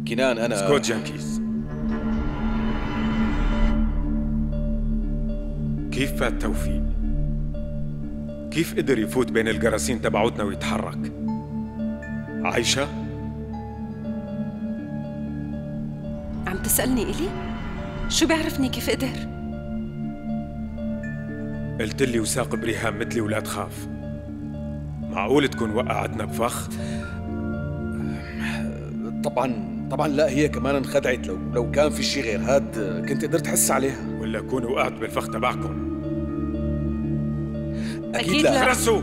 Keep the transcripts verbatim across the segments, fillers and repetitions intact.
كنان أنا سكوت جانكيز. كيف فات توفيق؟ كيف قدر يفوت بين الجراثيم تبعوتنا ويتحرك؟ عايشة؟ عم تسألني إلي؟ شو بيعرفني كيف قدر؟ قلت لي وساق بريهام مثلي ولا تخاف. معقول تكون وقعتنا بفخ؟ طبعا طبعا لا، هي كمان انخدعت. لو لو كان في شيء غير هاد كنت قدرت احس عليها. ولا أكون وقعت بالفخ تبعكم؟ أكيد, أكيد لا, لا. خرسوا!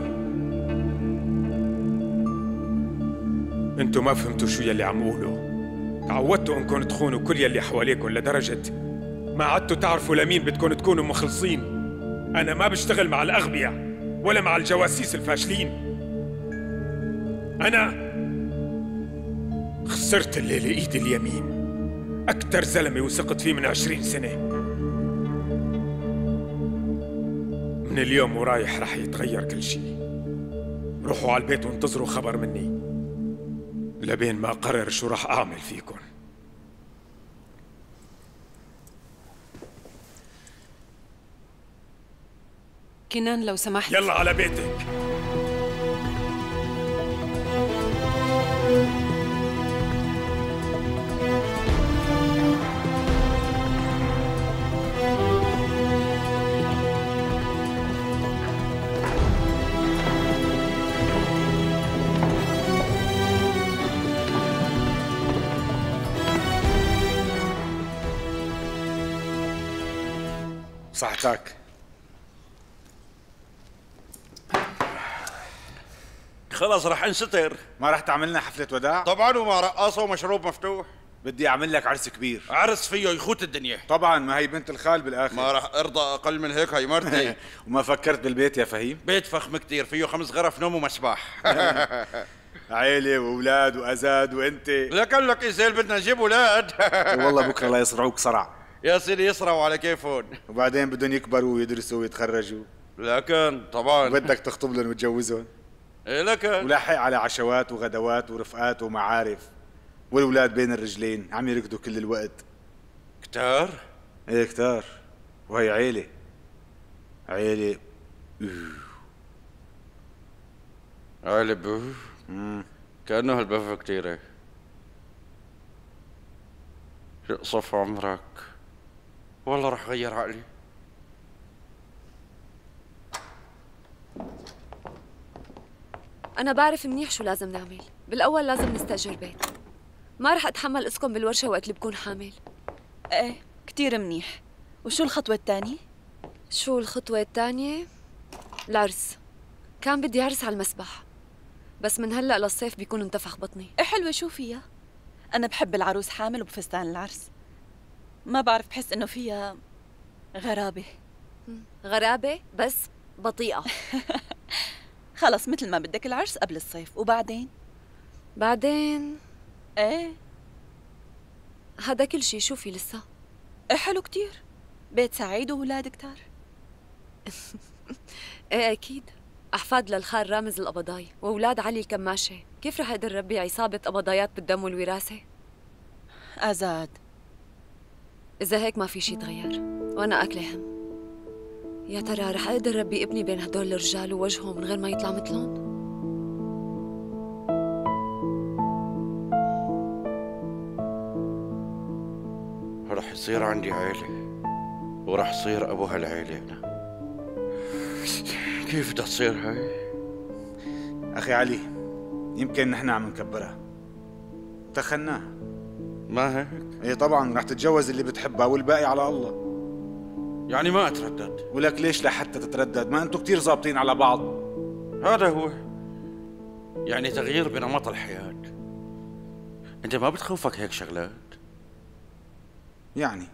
انتوا ما فهمتوا شو يلي عم قوله. تعودتوا انكم تخونوا كل يلي حواليكم لدرجة ما عدتوا تعرفوا لمين بدكم تكونوا مخلصين. أنا ما بشتغل مع الأغبياء ولا مع الجواسيس الفاشلين. أنا خسرت الليلة إيدي اليمين، أكتر زلمة وثقت فيه من عشرين سنة. من اليوم ورايح رح يتغير كل شيء. روحوا على البيت وانتظروا خبر مني لبين ما أقرر شو رح أعمل فيكم. كنان لو سمحت. يلا على بيتك. صحتك. خلص رح انستر. ما رح تعمل لنا حفلة وداع؟ طبعا، ومع رقاصة ومشروب مفتوح. بدي اعمل لك عرس كبير. عرس فيه يخوت الدنيا. طبعا، ما هي بنت الخال بالاخر. ما رح ارضى اقل من هيك، هي مرتي. وما فكرت بالبيت يا فهيم؟ بيت فخم كتير، فيه خمس غرف نوم ومسبح. عيلة واولاد وازاد وانت. لكن لك إزيل بدنا نجيب اولاد. والله بكره لا يصرعوك صرع. يا سيدي يصرعوا على كيفهم. وبعدين بدهم يكبروا ويدرسوا ويتخرجوا. لكن طبعا وبدك تخطب لهم وتجوزهم. إيه لكن ولاحق على عشوات وغدوات ورفقات ومعارف. والولاد بين الرجلين عم يركضوا كل الوقت. كتار؟ ايه كتار. وهي عيلة. عيلة. عيلة بوف. كأنه هالبوف كتيرة. يقصف عمرك. والله رح غير عقلي. أنا بعرف منيح شو لازم نعمل. بالأول لازم نستأجر بيت. ما رح أتحمل أسكن بالورشة وقت اللي بكون حامل. ايه كتير منيح. وشو الخطوة الثانية؟ شو الخطوة الثانية؟ العرس. كان بدي عرس على المسبح، بس من هلأ للصيف بيكون انتفخ بطني. ايه حلوة، شو فيها؟ أنا بحب العروس حامل وبفستان العرس. ما بعرف، بحس إنه فيها غرابة. غرابة بس بطيئة. خلص مثل ما بدك، العرس قبل الصيف. وبعدين؟ بعدين ايه هذا كل شي. شو في لسه؟ ايه حلو كتير. بيت سعيد وولاد كتار. ايه أكيد. أحفاد للخال رامز القبضاي وأولاد علي الكماشة. كيف رح أقدر ربي عصابة قبضايات بالدم والوراثة؟ آزاد، إذا هيك ما في شي تغير وأنا أكلة هم. يا ترى رح أقدر ربي ابني بين هدول الرجال ووجهه من غير ما يطلع مثلهم؟ رح يصير عندي عيلة ورح يصير أبو هالعيلة أنا. كيف بدها تصير هاي؟ أخي علي، يمكن نحن عم نكبرها. تخناها. ما هيك؟ ايه طبعا، رح تتجوز اللي بتحبها والباقي على الله. يعني ما أتردد. ولك ليش لحتى تتردد؟ ما أنتوا كتير ظابطين على بعض. هذا هو، يعني تغيير بنمط الحياة. أنت ما بتخوفك هيك شغلات؟ يعني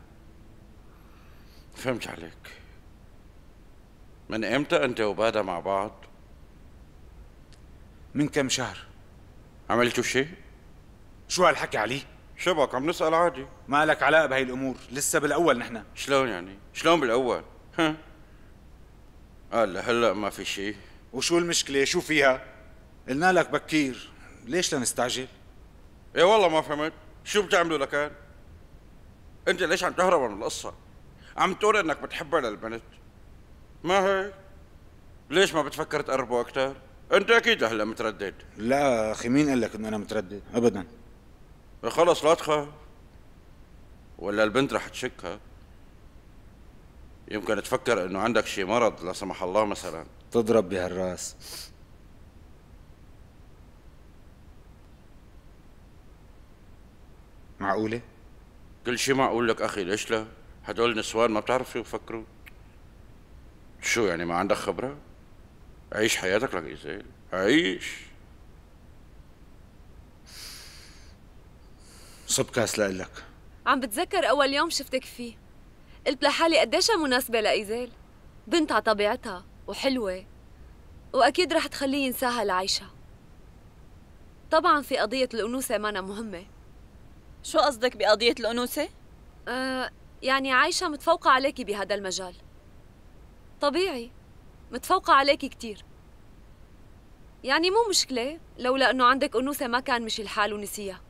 فهمت عليك. من إمتى أنت وبادة مع بعض؟ من كم شهر. عملتوا شيء؟ شو هالحكي علي؟ شبك عم نسأل عادي. ما لك علاقة بهي الأمور، لسه بالأول نحن. شلون يعني؟ شلون بالأول؟ ها؟ قال لهلا ما في شيء. وشو المشكلة؟ شو فيها؟ قلنا لك بكير، ليش لا نستعجل؟ ايه والله ما فهمت. شو بتعملوا لكان؟ انت ليش عم تهرب من القصة؟ عم تقول انك بتحبها للبنت، ما هيك؟ ليش ما بتفكر تقربوا اكثر؟ انت اكيد هلا متردد. لا اخي، مين قال لك انه انا متردد؟ ابدا. خلص لا تخاف، ولا البنت رح تشكها. يمكن تفكر انه عندك شي مرض لا سمح الله مثلا. تضرب بهالراس. معقولة؟ كل شي معقول لك اخي، ليش لا؟ هدول نسوان ما بتعرف شو بفكروا. شو يعني ما عندك خبرة؟ عيش حياتك لك إيزيل، عيش. صب كاس لك. عم بتذكر أول يوم شفتك فيه، قلت لحالي قديشها مناسبة لإيزيل. بنت على طبيعتها وحلوة، وأكيد رح تخليه ينساها لعيشة. طبعاً في قضية الأنوثة مانا مهمة. شو قصدك بقضية الأنوثة؟ آه يعني عايشة متفوقة عليكي بهذا المجال. طبيعي، متفوقة عليكي كتير. يعني مو مشكلة، لولا أنه عندك أنوثة ما كان مشي الحال ونسيها.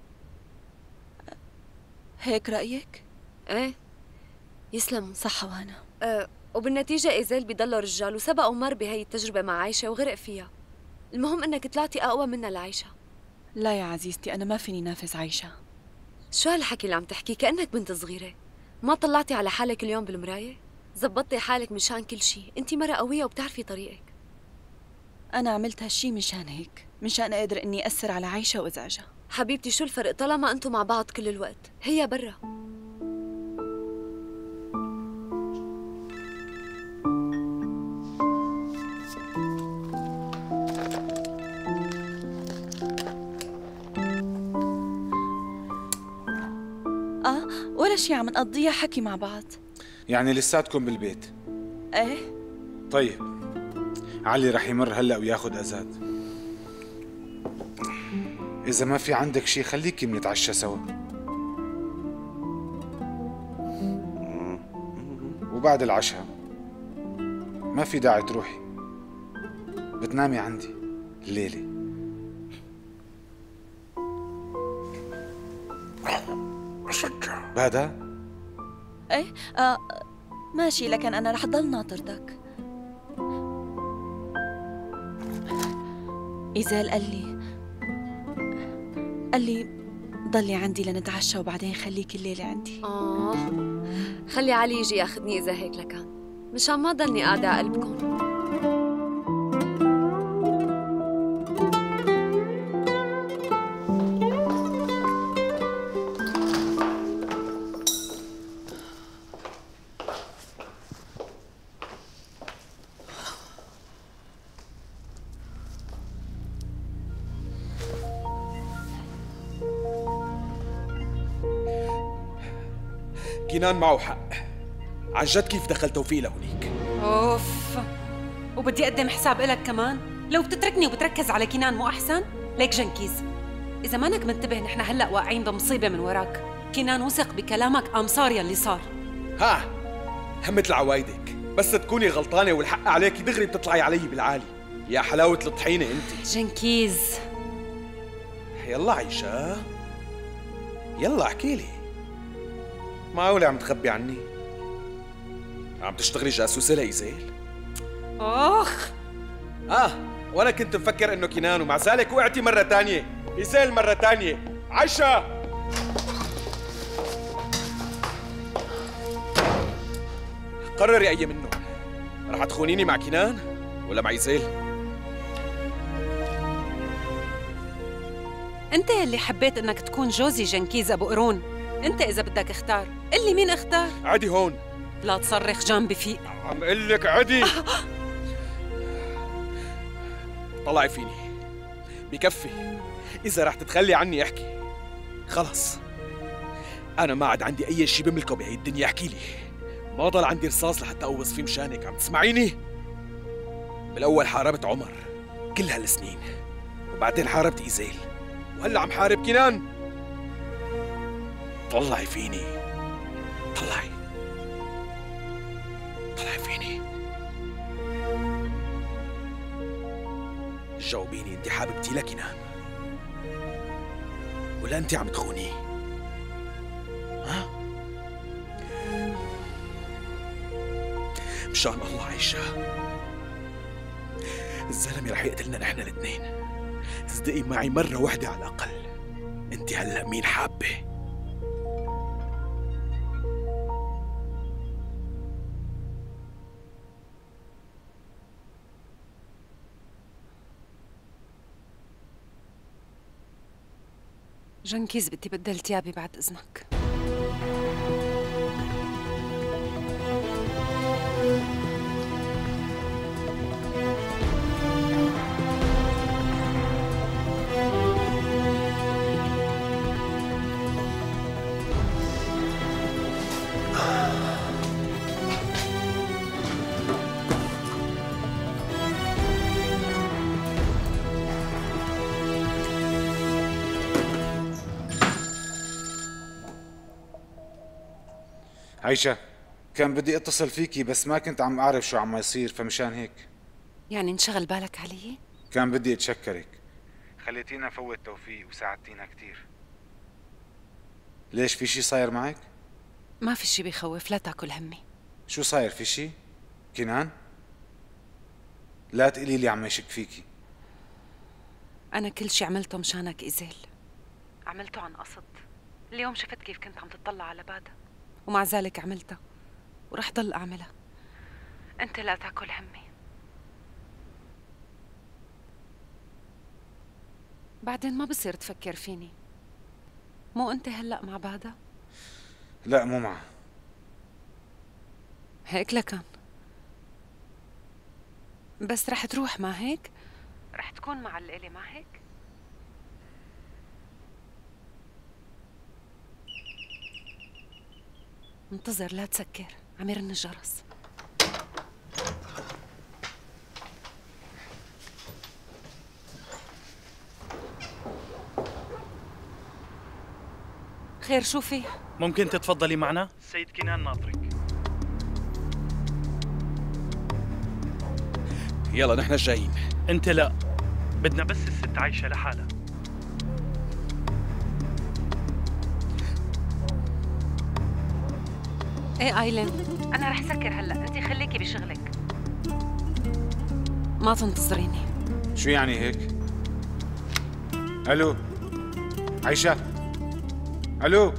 هيك رأيك؟ ايه يسلم. صح وانا. أه وبالنتيجة إيزيل بيضله رجال وسبق ومر بهي التجربة مع عايشة وغرق فيها. المهم إنك طلعتي أقوى منها لعايشة. لا يا عزيزتي، أنا ما فيني نافس عايشة. شو هالحكي اللي عم تحكيه؟ كأنك بنت صغيرة. ما طلعتي على حالك اليوم بالمراية؟ زبطتي حالك مشان كل شيء. أنت مرة قوية وبتعرفي طريقك. أنا عملت هالشي مشان هيك، مشان أقدر إني أثر على عايشة وإزعجها. حبيبتي شو الفرق طالما أنتم مع بعض كل الوقت؟ هي برا. آه ولا شي، عم نقضيها حكي مع بعض. يعني لساتكم بالبيت؟ ايه. طيب علي رح يمر هلا وياخد أزاد. إذا ما في عندك شي خليكي بنتعشى سوا، وبعد العشاء ما في داعي تروحي، بتنامي عندي الليلة. بهذا؟ ايه آه ماشي، لكن أنا رح ضل ناطرتك. إيزيل قال لي قال لي ضلي عندي لنتعشى وبعدين خليكي الليلة عندي. آه خلي علي يجي ياخذني إذا هيك لكان، مشان ما ضلني قاعدة على قلبكم. كنان معه حق، عن جد كيف دخل توفيق لهونيك؟ اوف، وبدي اقدم حساب إلك كمان؟ لو بتتركني وبتركز على كنان مو احسن؟ ليك جنكيز، اذا مانك منتبه نحن هلا واقعين بمصيبه من وراك. كنان وثق بكلامك قام صار يلي صار. ها همت العوايدك، بس تكوني غلطانه والحق عليكي دغري بتطلعي علي بالعالي. يا حلاوه الطحينه انت. جنكيز يلا عيشة، يلا احكي لي. معقولة عم تخبي عني؟ عم تشتغلي جاسوسة لإيزيل؟ اخ اه وانا كنت مفكر انه كنان، ومع ذلك وقعتي مرة تانية. إيزيل مرة تانية. عيشة قرري أي منه، رح تخونيني مع كنان ولا مع إيزيل؟ انت اللي حبيت انك تكون جوزي جنكيز ابو قرون. انت اذا بدك اختار، قل لي مين اختار. عدي هون. لا تصرخ جنبي فيق. عم قل لك عدي. طلعي فيني، بكفي. إذا رح تتخلي عني احكي. خلص أنا ما عاد عندي أي شيء بملكه بهي الدنيا. احكي لي، ما ضل عندي رصاص لحتى أقوص فيه مشانك. عم تسمعيني؟ بالأول حاربت عمر كل هالسنين، وبعدين حاربت إيزيل، وهلا عم حارب كنان. طلعي فيني، طلعي طلعي فيني. جاوبيني، انت حاببتي لكنان ولا انت عم تخونيه؟ مشان الله عايشة، الزلمة رح يقتلنا نحن الاثنين. اصدقي معي مرة واحدة على الأقل. انت هلأ مين حابة؟ جنكيز بدي بدل تيابي بعد إذنك. عيشة، كان بدي اتصل فيكي بس ما كنت عم اعرف شو عم يصير، فمشان هيك. يعني انشغل بالك علي؟ كان بدي اتشكرك، خليتينا نفوت توفيق وساعدتينا كتير. ليش، في شي صاير معك؟ ما في شي بيخوف، لا تاكل همي. شو صاير، في شي؟ كنان؟ لا تقولي لي عم يشك فيكي. أنا كل شي عملته مشانك إيزيل، عملته عن قصد. اليوم شفت كيف كنت عم تطلع على بادا، ومع ذلك عملتها ورح ضل أعملها. أنت لا تاكل همي. بعدين ما بصير تفكر فيني. مو أنت هلأ مع بادا؟ لا مو معه. هيك لكان، بس رح تروح ما هيك؟ رح تكون مع الليلة ما هيك؟ انتظر لا تسكر، عم يرن الجرس. خير، شو في؟ ممكن تتفضلي معنا؟ السيد كنان ناطرك. يلا نحن جايين. انت لا، بدنا بس الست عايشة لحالها. ايه ايلين، انا رح سكر هلا، انت خليكي بشغلك، ما تنتظريني. شو يعني هيك؟ الو عيشة، الو.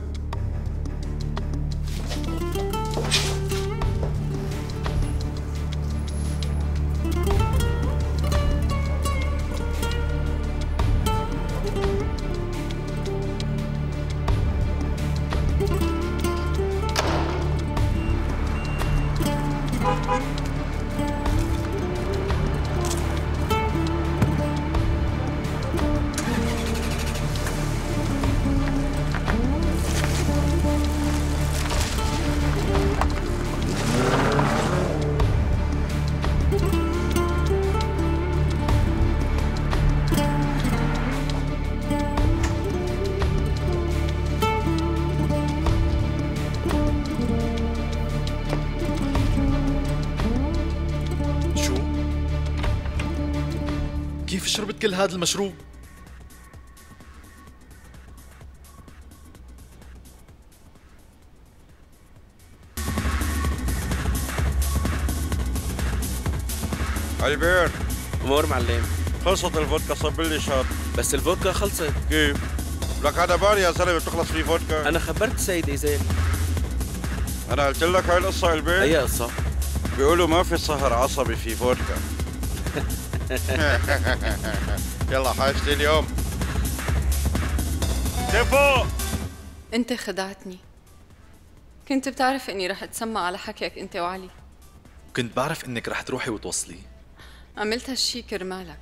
كيف شربت كل هذا المشروب؟ عيبير، امور معلم. خلصت الفودكا، صب لي شاط. بس الفودكا خلصت. كيف؟ لك هذا باري يا زلمه بتخلص فيه فودكا. انا خبرت السيد ايزيل. انا قلت لك هاي القصه عيبير. اي قصه؟ بيقولوا ما في سهر عصبي في فودكا. يلا حاجتي اليوم. تيفو، انت خدعتني. كنت بتعرف اني رح اتسمع على حكيك انت وعلي. كنت بعرف انك رح تروحي وتوصلي. عملت هالشي كرمالك.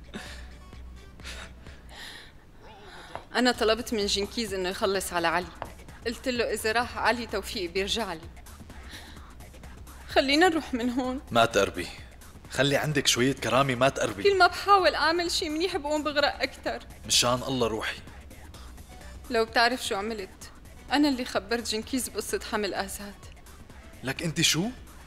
انا طلبت من جنكيز انه يخلص على علي، قلت له اذا راح علي توفيق بيرجع لي. خلينا نروح من هون. ما تقربي، خلي عندك شوية كرامة، ما تقربي. كل ما بحاول اعمل شي منيح بقوم بغرق اكثر. مشان الله روحي. لو بتعرف شو عملت، انا اللي خبرت جنكيز بقصة حمل آزاد. لك انت شو؟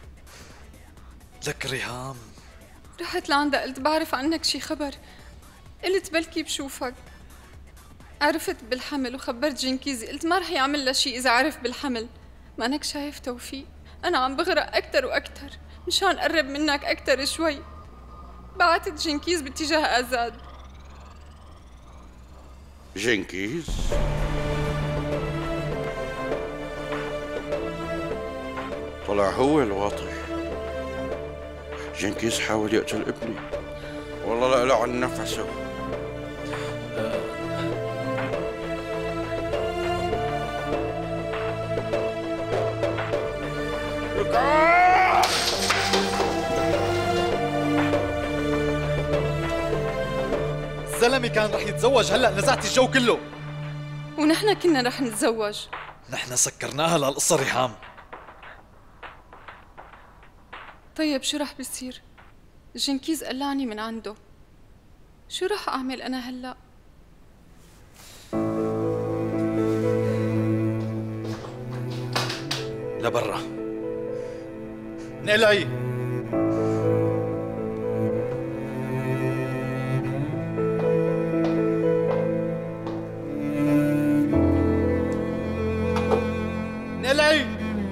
لك ريهام، رحت لعندها قلت بعرف عنك شي خبر، قلت بلكي بشوفك. عرفت بالحمل وخبرت جنكيزي، قلت ما رح يعمل لها شي إذا عرف بالحمل. ما أنك شايف توفيق، أنا عم بغرق أكتر وأكتر، مشان قرب منك أكتر شوي بعتت جنكيز باتجاه آزاد. جنكيز؟ طلع هو الواطي. جنكيز حاول يقتل ابني، والله لا لا عن نفسه. الزلمه كان رح يتزوج، هلا نزعت الجو كله. ونحن كنا رح نتزوج. نحن سكرناها لهالقصه ريحام. طيب شو رح بيصير؟ جنكيز قلعني من عنده، شو رح أعمل أنا هلأ؟ لبرا نقلعي. نقلعي.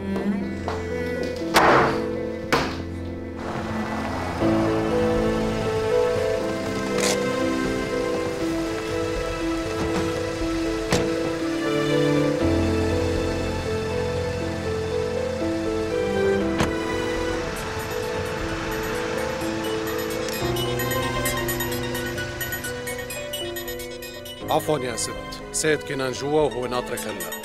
عفوا يا ست، سيد كنان جوا وهو ناطرك هلا.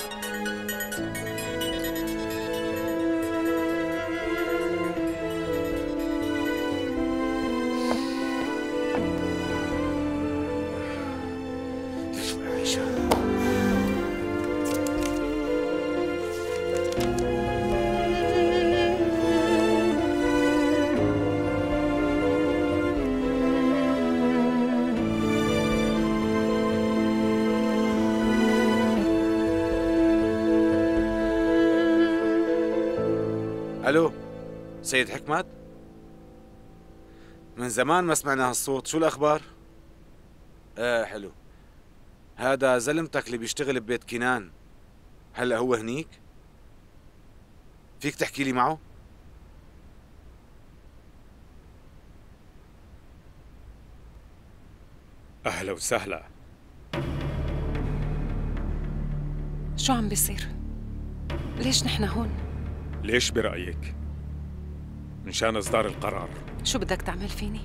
الو سيد حكمت، من زمان ما سمعنا هالصوت، شو الاخبار؟ ايه حلو. هذا زلمتك اللي بيشتغل ببيت كنان، هلا هو هنيك؟ فيك تحكي لي معه؟ اهلا وسهلا. شو عم بيصير؟ ليش نحن هون؟ ليش برأيك؟ مشان إصدار القرار. شو بدك تعمل فيني؟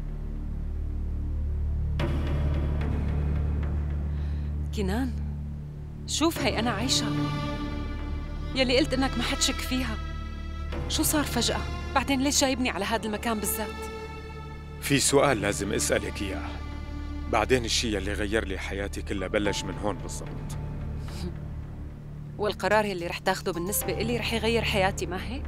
كنان، شوف هي أنا عايشة، يلي قلت إنك ما حتشك فيها. شو صار فجأة؟ بعدين ليش جايبني على هذا المكان بالذات؟ في سؤال لازم أسألك إياه، بعدين الشيء اللي غير لي حياتي كلها بلش من هون بالضبط. والقرار يلي رح تاخده بالنسبة إلي رح يغير حياتي، ما هيك؟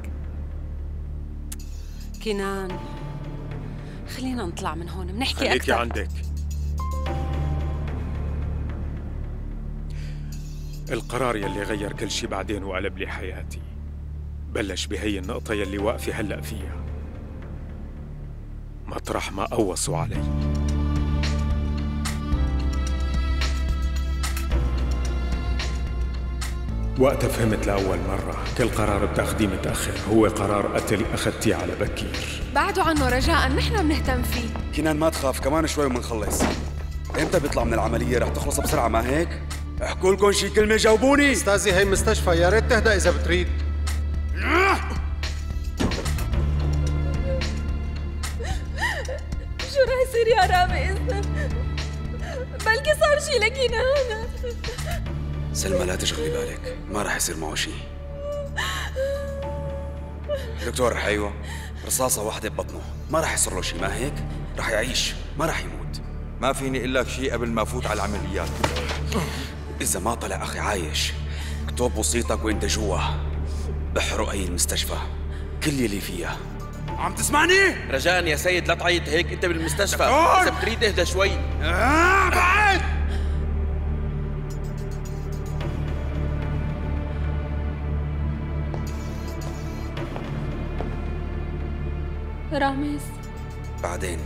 كنان، خلينا نطلع من هون بنحكي أكثر. خليكي عندك. القرار يلي غير كل شيء بعدين وقلب لي حياتي بلش بهي النقطة يلي واقفة هلأ فيها، مطرح ما قوصوا علي. وقتها فهمت لأول مرة كل قرار بتاخديه متأخر هو قرار قتل أخدتيه على بكير. بعدوا عنه رجاء، نحن بنهتم فيه. كنان ما تخاف، كمان شوي ومنخلص. امتى بيطلع من العملية؟ رح تخلص بسرعة ما هيك؟ احكوا لكم شي كلمة جاوبوني. استاذي هي مستشفى، يا ريت تهدأ إذا بتريد. شو رح يصير يا رامز؟ بلكي صار شي لكنان. سلمى لا تشغلي بالك، ما رح يصير معه شي. دكتور، ايوه، رصاصة واحدة ببطنه، ما رح يصير له شي ما هيك؟ رح يعيش، ما رح يموت. ما فيني اقول لك شيء قبل ما افوت على العمليات. إذا ما طلع أخي عايش، اكتب وصيتك وأنت جوا، احرق أي المستشفى، كل يلي فيها. عم تسمعني؟ رجاء يا سيد لا تعيط هيك، أنت بالمستشفى، دكتور! إذا بتريد اهدى شوي. آه بعد! رامز بعدين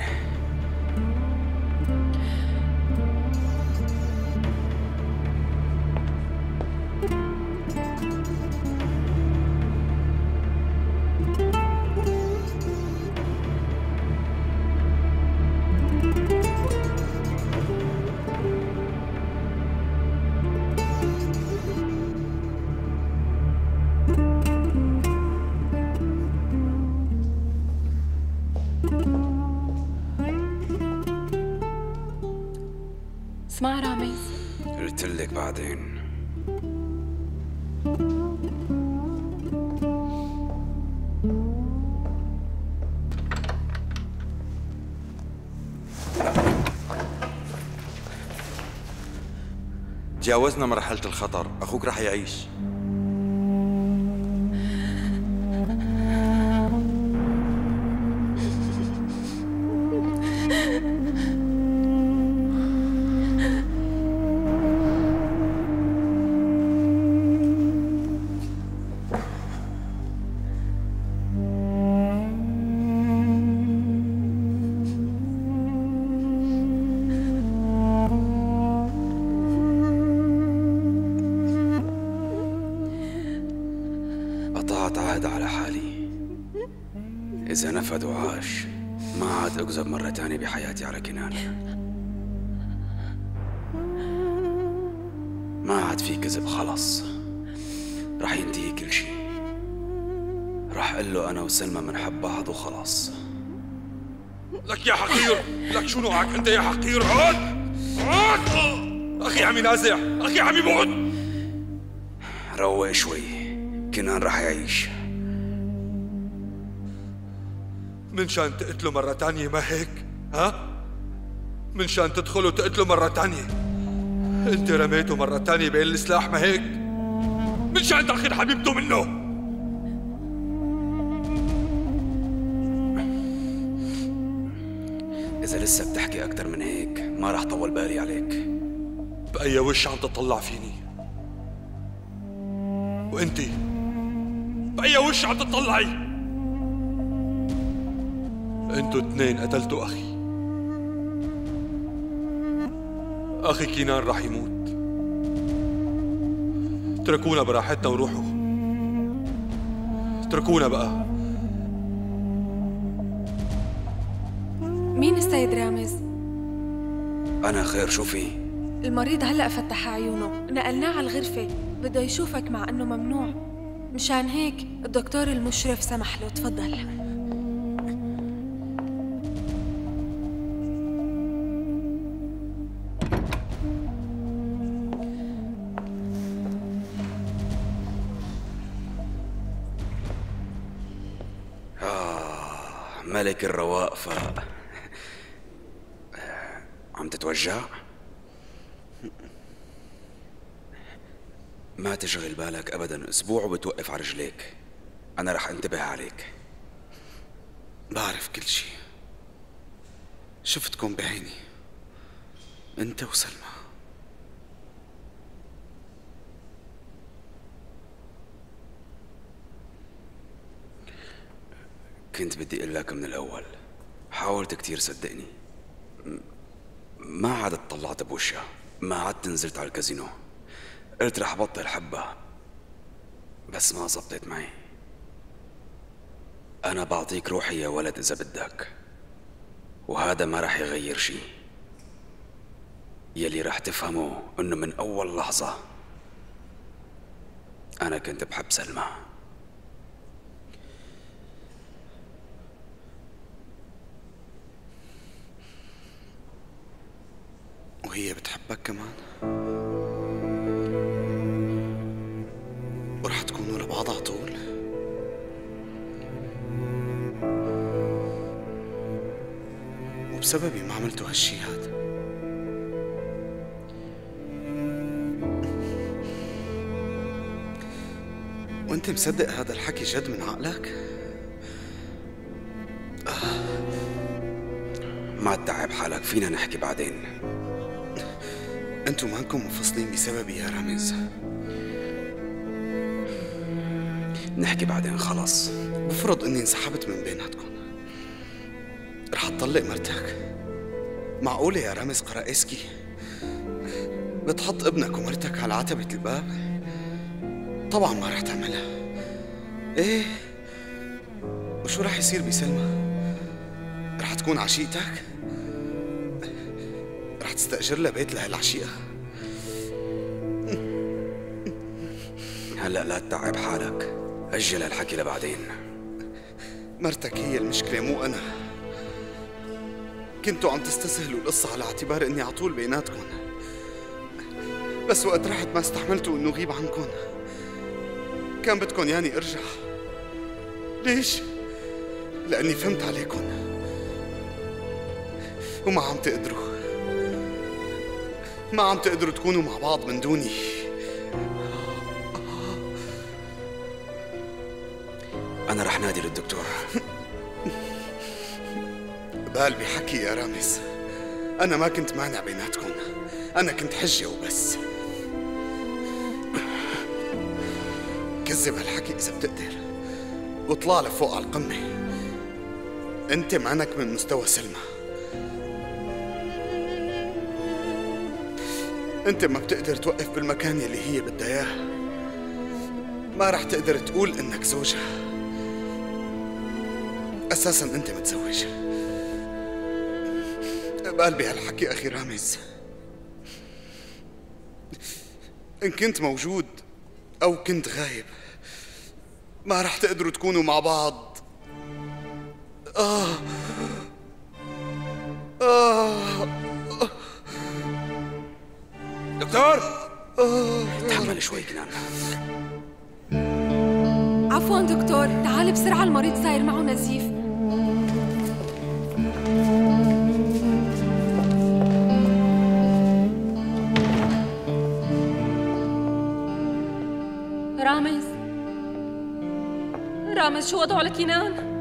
اسمع رامز، قلت لك بعدين. تجاوزنا مرحلة الخطر، أخوك رح يعيش. قطعت عهد على حالي، إذا نفد وعاش ما عاد أكذب مرة تانية بحياتي على كنان. ما عاد في كذب، خلص رح ينتهي كل شي. رح قل له أنا وسلمى منحب بعض وخلاص. لك يا حقير، لك شو نوعك أنت يا حقير؟ عود عود أخي عم ينازع، أخي عم يموت. روق شوي، كنان رح يعيش. من شان تقتله مرة تانية ما هيك؟ ها؟ من شان تدخل وتقتله مرة تانية. انت رميته مرة تانية بين السلاح ما هيك؟ من شان تاخذ حبيبته منه. إذا لسه بتحكي أكتر من هيك ما رح طول بالي عليك. بأي وش عم تطلع فيني؟ وانتي بأي وش عم تطلعي؟ انتو اثنين قتلتوا أخي. أخي كينان رح يموت. اتركونا براحتنا وروحوا. اتركونا بقى. مين السيد رامز؟ أنا خير، شو في؟ المريض هلأ فتح عيونه، نقلناه على الغرفة، بده يشوفك مع إنه ممنوع. مشان هيك الدكتور المشرف سمح له. تفضل. آه ملك الرواق فاق. عم تتوجع؟ ما تشغل بالك أبداً، أسبوع وبتوقف على رجليك. أنا رح انتبه عليك. بعرف كل شي، شفتكم بعيني أنت وسلمى. كنت بدي أقول لك من الأول، حاولت كتير صدقني. ما عاد طلعت بوشها، ما عدت نزلت على الكازينو. قلت رح بطل حبها بس ما زبطت معي. أنا بعطيك روحي يا ولد إذا بدك، وهذا ما رح يغير شي. يلي رح تفهمه إنه من أول لحظة أنا كنت بحب سلمى. وهي بتحبك كمان، ورح تكونوا لبعض على طول. وبسببي ما عملتوا هالشي هذا. وانت مصدق هذا الحكي جد من عقلك؟ آه. ما تتعب حالك، فينا نحكي بعدين. انتوا مانكم منفصلين بسببي يا رامز. نحكي بعدين خلص. بفرض اني انسحبت من بيناتكم، رح تطلق مرتك؟ معقولة يا رامز قرائسكي بتحط ابنك ومرتك على عتبة الباب؟ طبعا ما رح تعملها. ايه، وشو رح يصير بسلمى؟ رح تكون عشيقتك؟ رح تستأجر لها بيت لهالعشيقة؟ هلا لا تتعب حالك، أجل هالحكي لبعدين. مرتك هي المشكلة مو أنا. كنتوا عم تستسهلوا القصة على اعتبار اني على طول بيناتكم، بس وقت رحت ما استحملتوا انه غيب عنكم. كان بدكم ياني ارجع. ليش؟ لاني فهمت عليكم وما عم تقدروا ما عم تقدروا تكونوا مع بعض من دوني. أنا رح نادي للدكتور. بال بحكي يا رامز، أنا ما كنت مانع بيناتكم، أنا كنت حجة وبس. كذب هالحكي إذا بتقدر واطلع لفوق على القمة. أنت معنك من مستوى سلمى. أنت ما بتقدر توقف بالمكان يلي هي بدها إياه. ما رح تقدر تقول إنك زوجها. أساساً أنت متزوج. بقلبي هالحكي أخي رامز، إن كنت موجود أو كنت غايب ما رح تقدروا تكونوا مع بعض. آه آه دكتور تحمل شوي كنان. عفواً دكتور، تعال بسرعة المريض صاير معه نزيف. رامز رامز شو وضعه لكنان؟